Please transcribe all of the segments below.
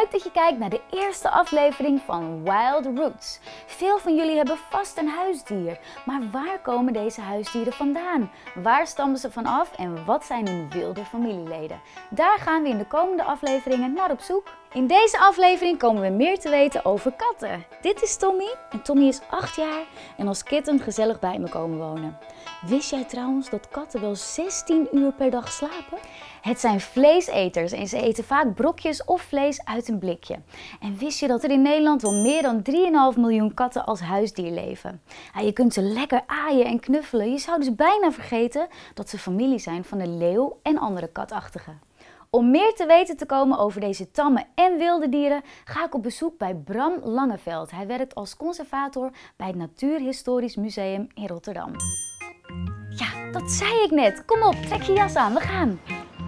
Leuk dat je kijkt naar de eerste aflevering van Wild Roots. Veel van jullie hebben vast een huisdier. Maar waar komen deze huisdieren vandaan? Waar stammen ze van af en wat zijn hun wilde familieleden? Daar gaan we in de komende afleveringen naar op zoek. In deze aflevering komen we meer te weten over katten. Dit is Tommy en Tommy is 8 jaar en als kitten gezellig bij me komen wonen. Wist jij trouwens dat katten wel 16 uur per dag slapen? Het zijn vleeseters en ze eten vaak brokjes of vlees uit een blikje. En wist je dat er in Nederland wel meer dan 3,5 miljoen katten als huisdier leven? Ja, je kunt ze lekker aaien en knuffelen. Je zou dus bijna vergeten dat ze familie zijn van de leeuw en andere katachtigen. Om meer te weten te komen over deze tamme en wilde dieren ga ik op bezoek bij Bram Langeveld. Hij werkt als conservator bij het Natuurhistorisch Museum in Rotterdam. Ja, dat zei ik net. Kom op, trek je jas aan, we gaan.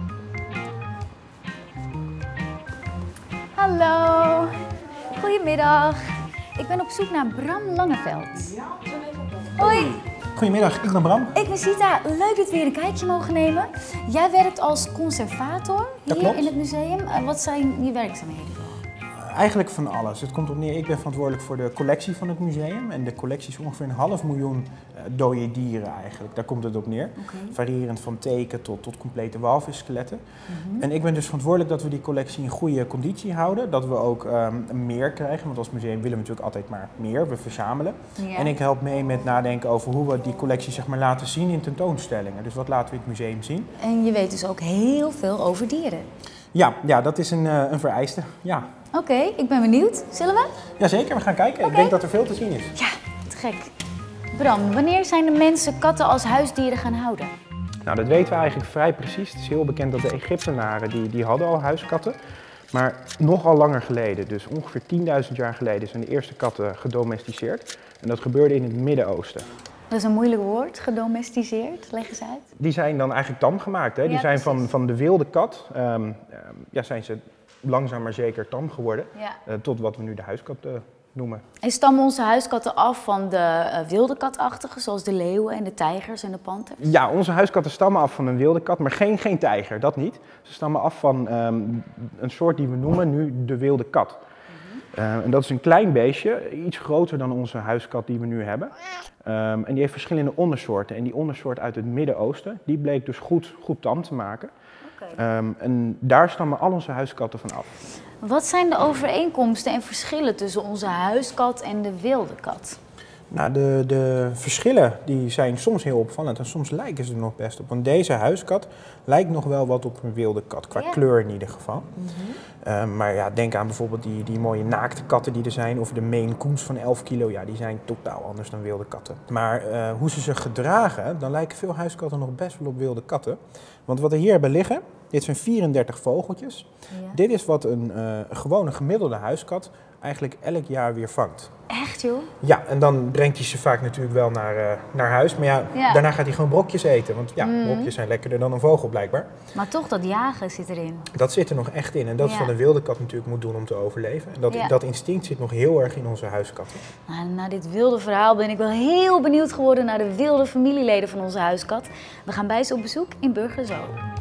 Hallo, goedemiddag. Ik ben op zoek naar Bram Langeveld. Hoi. Goedemiddag, ik ben Bram. Ik ben Sita. Leuk dat we hier een kijkje mogen nemen. Jij werkt als conservator hier in het museum. Wat zijn je werkzaamheden? Eigenlijk van alles. Het komt op neer, ik ben verantwoordelijk voor de collectie van het museum. En de collectie is ongeveer 500.000 dode dieren eigenlijk. Daar komt het op neer. Okay. Variërend van teken tot complete walvisskeletten. En ik ben dus verantwoordelijk dat we die collectie in goede conditie houden. Dat we ook meer krijgen, want als museum willen we natuurlijk altijd maar meer. We verzamelen. Ja. En ik help mee met nadenken over hoe we die collectie zeg maar laten zien in tentoonstellingen. Dus wat laten we in het museum zien. En je weet dus ook heel veel over dieren. Ja, dat is een vereiste. Ja. Oké, ik ben benieuwd. Zullen we? Jazeker, we gaan kijken. Okay. Ik denk dat er veel te zien is. Ja, te gek. Bram, wanneer zijn de mensen katten als huisdieren gaan houden? Nou, dat weten we eigenlijk vrij precies. Het is heel bekend dat de Egyptenaren die hadden al huiskatten. Maar nogal langer geleden, dus ongeveer 10.000 jaar geleden, zijn de eerste katten gedomesticeerd. En dat gebeurde in het Midden-Oosten. Dat is een moeilijk woord, gedomesticeerd. Leg eens uit. Die zijn dan eigenlijk tam gemaakt. Hè? Die zijn van de wilde kat, zijn ze langzaam maar zeker tam geworden, tot wat we nu de huiskat noemen. En stammen onze huiskatten af van de wilde katachtigen, zoals de leeuwen en de tijgers en de panters? Ja, onze huiskatten stammen af van een wilde kat, maar geen tijger, dat niet. Ze stammen af van een soort die we noemen nu de wilde kat. En dat is een klein beestje, iets groter dan onze huiskat die we nu hebben. En die heeft verschillende ondersoorten. En die ondersoort uit het Midden-Oosten, die bleek dus goed tam te maken. En daar stammen al onze huiskatten van af. Wat zijn de overeenkomsten en verschillen tussen onze huiskat en de wilde kat? Nou, de verschillen die zijn soms heel opvallend en soms lijken ze er nog best op. Want deze huiskat lijkt nog wel wat op een wilde kat, qua kleur in ieder geval. Maar ja, denk aan bijvoorbeeld die mooie naakte katten die er zijn, of de Maine Coons van 11 kilo. Ja, die zijn totaal anders dan wilde katten. Maar hoe ze zich gedragen, dan lijken veel huiskatten nog best wel op wilde katten. Want wat we hier hebben liggen, dit zijn 34 vogeltjes. Ja. Dit is wat een gewone gemiddelde huiskat eigenlijk elk jaar weer vangt. Echt joh? Ja, en dan brengt hij ze vaak natuurlijk wel naar huis. Maar daarna gaat hij gewoon brokjes eten. Want brokjes zijn lekkerder dan een vogel blijkbaar. Maar toch, dat jagen zit erin. Dat zit er nog echt in. En dat is wat een wilde kat natuurlijk moet doen om te overleven. En dat instinct zit nog heel erg in onze huiskatten. Nou, na dit wilde verhaal ben ik wel heel benieuwd geworden naar de wilde familieleden van onze huiskat. We gaan bij ze op bezoek in Burgerzo.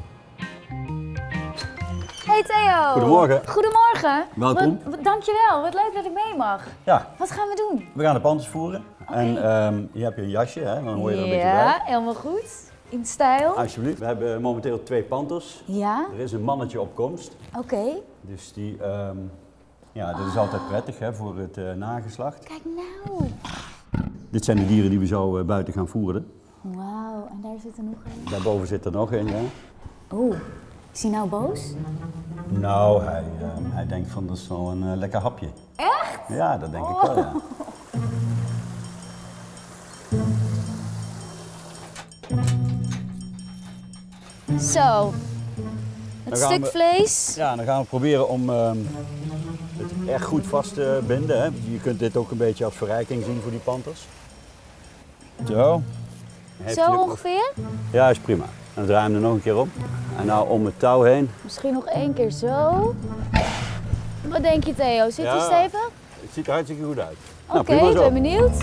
Hey Theo! Goedemorgen. Goedemorgen. Welkom. Dankjewel, wat leuk dat ik mee mag. Ja. Wat gaan we doen? We gaan de panters voeren. Okay. En je hebt je een jasje, hè? Dan hoor je er een beetje bij. Ja, helemaal goed. In stijl. Alsjeblieft. We hebben momenteel 2 panters. Ja. Er is een mannetje op komst. Oké. Dus die, dit is altijd prettig hè, voor het nageslacht. Kijk nou. Dit zijn de dieren die we zo buiten gaan voeren. Wauw, en daar zit er nog een. Daarboven zit er nog een, ja. Oeh. Is hij nou boos? Nou, hij denkt van dat is wel een lekker hapje. Echt? Ja, dat denk ik wel, ja. Zo, het stuk vlees. Ja, dan gaan we proberen om het echt goed vast te binden. Hè. Je kunt dit ook een beetje als verrijking zien voor die panters. Zo. Zo ongeveer? Ja, is prima. Dan draaien we hem er nog een keer om. En nou om het touw heen. Misschien nog 1 keer zo. Wat denk je Theo, zit hij stevig? Het ziet er hartstikke goed uit. Oké, ik ben benieuwd.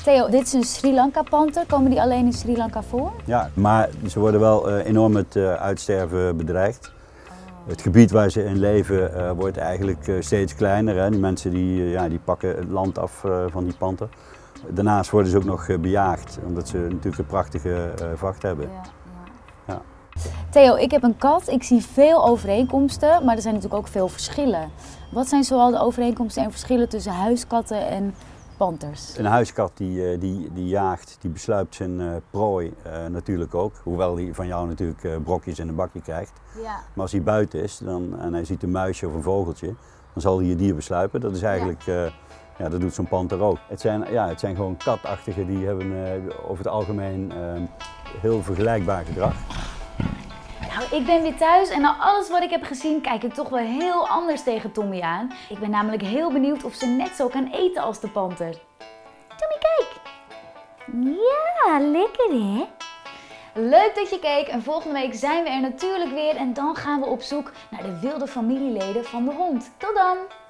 Theo, dit is een Sri Lanka panter. Komen die alleen in Sri Lanka voor? Ja, maar ze worden wel enorm met uitsterven bedreigd. Het gebied waar ze in leven wordt eigenlijk steeds kleiner. Hè. Die mensen die pakken het land af van die panter. Daarnaast worden ze ook nog bejaagd, omdat ze natuurlijk een prachtige vacht hebben. Ja. Theo, ik heb een kat. Ik zie veel overeenkomsten, maar er zijn natuurlijk ook veel verschillen. Wat zijn zoal de overeenkomsten en verschillen tussen huiskatten en panters? Een huiskat die jaagt, die besluipt zijn prooi natuurlijk ook. Hoewel hij van jou natuurlijk brokjes in een bakje krijgt. Ja. Maar als hij buiten is en hij ziet een muisje of een vogeltje, dan zal hij je dier besluipen. Dat is eigenlijk, dat doet zo'n panter ook. Het zijn gewoon katachtigen die hebben over het algemeen heel vergelijkbaar gedrag. Nou, ik ben weer thuis en na alles wat ik heb gezien kijk ik toch wel heel anders tegen Tommy aan. Ik ben namelijk heel benieuwd of ze net zo kan eten als de panter. Tommy, kijk! Ja, lekker hè? Leuk dat je keek en volgende week zijn we er natuurlijk weer en dan gaan we op zoek naar de wilde familieleden van de hond. Tot dan!